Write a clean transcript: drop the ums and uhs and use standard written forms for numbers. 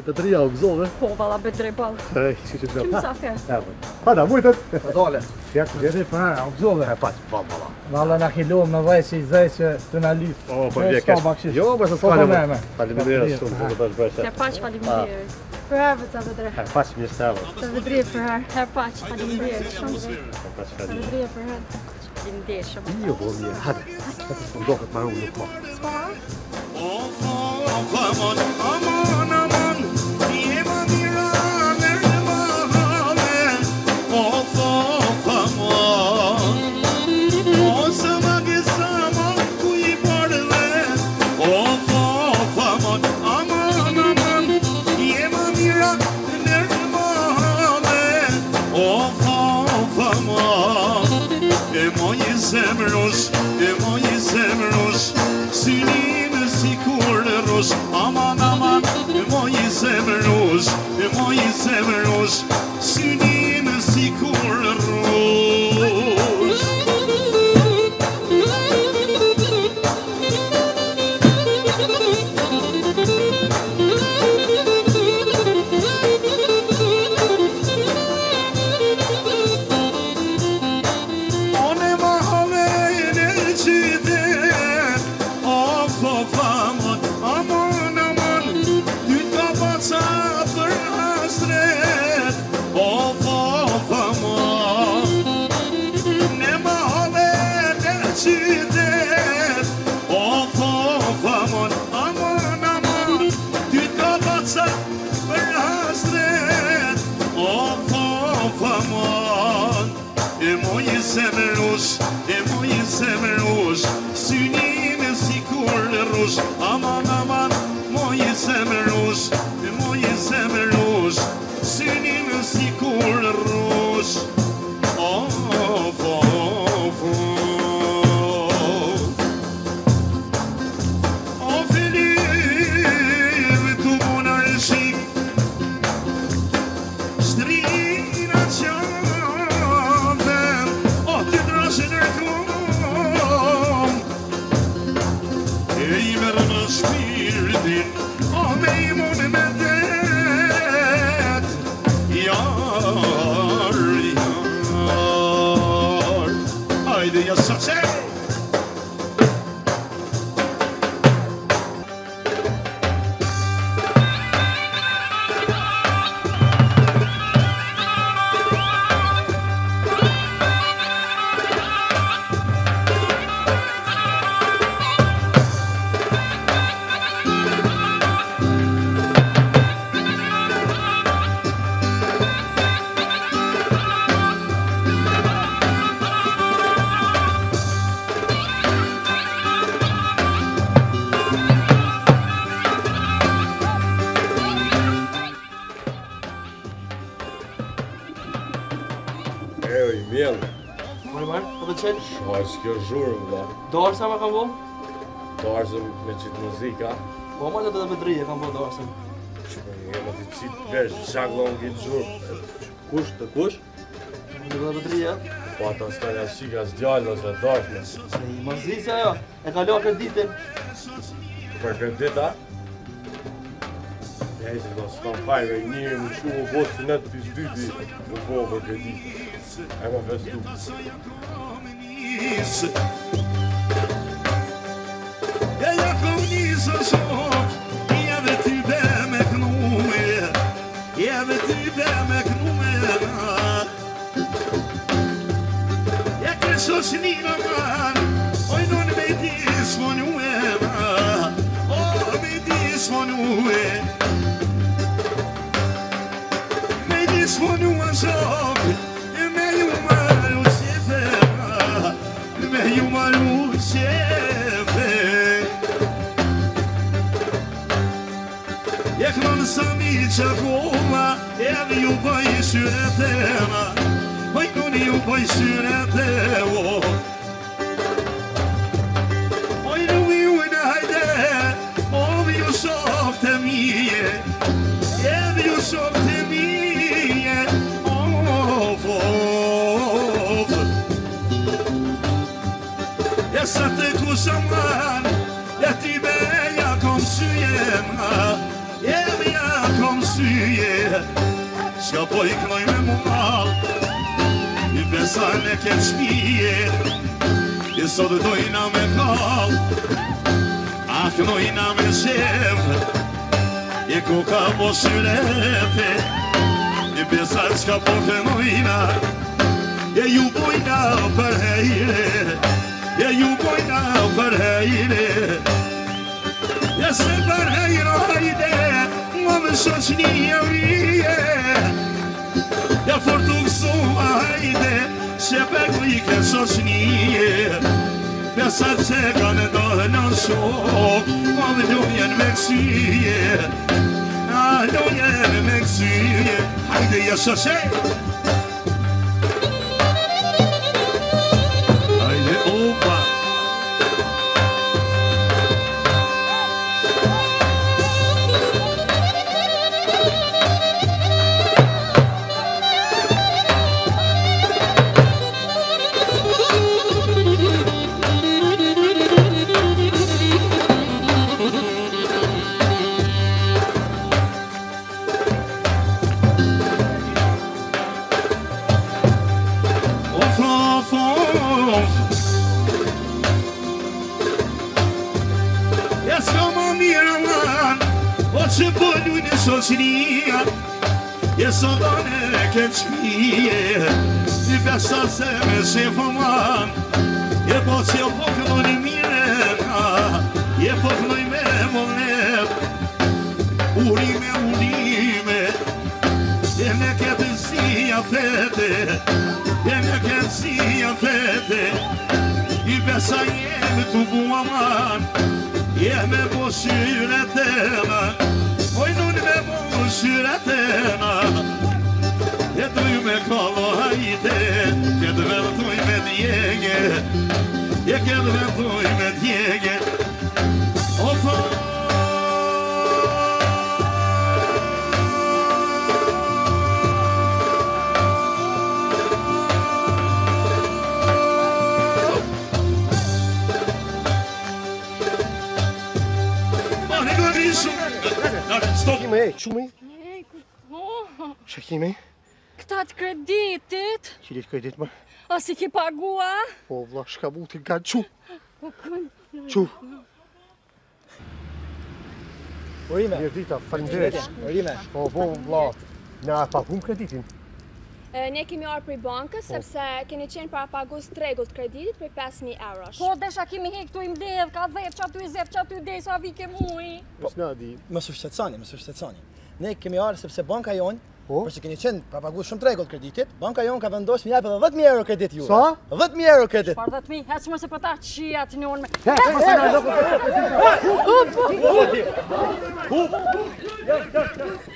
Petria u gëzove? Po, valla betrej ball. Si që Kim sa fjerë? Hada, mujtët! Dole. Ja, ku gjeri për herë, u gëzove? Paç, valla. Valla na kilohëm në vaj si i zaj që të na lyp. Po vje kesh. Jo, po se s'ka më. Faleminderit shumë për të bërë. Her paq faleminderit. Për herë të betrej. Paç mirë se avo. Të betrej për herë. Her paq faleminderit shumë. Paç Të betrej për herë. Faleminderit shumë. Jo, po mirë. Hadi. Do të marrë unë po. Aman aman yema mirane mahale of aman o sama gesama kui parle of aman aman yema mirane mahale of aman e moj zemrës synin sikur rus aman moj zemrës synin sikur rus zemrës synin sikur rus aman moj zemrës synin sikur rus Kjo zhurë, vla. Darsa ma kam bo? Darsa me qitë muzika. Po, ma të të bedrije kam bo darsa. Që me ma të qitë vesh, shaklon këtë zhurë. Kush, të kush? Të të bedrije. Po ata s'ka nga shika s'djallë ose darsme. I mazisa jo, e ka lo kreditin. Për kredita? Ja i se do s'kam fajve, njëri më shumë u botë së netë pis dyti u bo për kredit. E ma festu. Ja kom njësë shok ja vet ty be me knume ja kërso që një në man oj non me disponue me disponue shok me ju maru qefe me ju maru qefe jak mam samica koma edhe ju bëj syret e ma oj nun ju bëj syret e o oj nu ju në hajde ove ju shok të mije edhe ju shok të mije ja sa të kushaman ja ti be ja kom syema ja kom s'ka po i knoj me muall I besa në këtë shpije I sot dojna me kall A knojna me shef I kuka po syrete I besa s'ka po knojna E ju bojna për hejre E ju bojna për hejre E se për hejre hajde Më më shoqni e vije E fortu kësuma hajde Se për klike shoqni Besa që kanë dohë në shok Më më dojen me kësyje A dojen me kësyje Hajde e shoqe Që bëllu në shoqëria E sotone në këtë shpije I besa se me shefë man E po që po kënoni mirena E po kënoj me monet Urime E me këtë zia fete E me këtë zia fete I besa jemi të bua man E me po shyretema Oj nun me po shyretema E duj me kallo hajte Këtë vërtuj me djege E këtë vërtuj me djege O fa Shkime e, qume? Shkime? Këta të kreditit Qilit kredit më? A si ki pagua? Po vla, shka vutin ka qu Orime. Mirë dita, falimderit Orime. Po vla, na pagum kreditin Ne kemi arë prej bankës, sepse keni qenë para pagus të rregullt kreditit për 5.000 eurosh. Po desha kimi hek tu i mledh, ka dhep që aty i zep që aty i dej, sa vike muj. S'na di Mos u shqetësoni. Ne kemi arë sepse banka jonë, Po? përse keni qenë para pagus shumë të rregullt kreditit, banka jonë ka vendosur më japë 10.000 euro kredit juve. Sa? 10.000 euro kredit. Par 10.000, hec më se për ta qia të njën me...